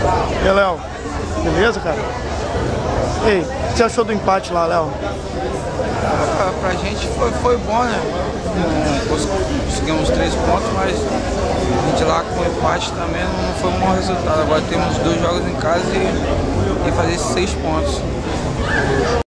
E aí, Léo? Beleza, cara? Ei, o que você achou do empate lá, Léo? Pra gente foi bom, né? Conseguimos 3 pontos, mas a gente lá com o empate também não foi um bom resultado. Agora temos 2 jogos em casa e fazer esses 6 pontos.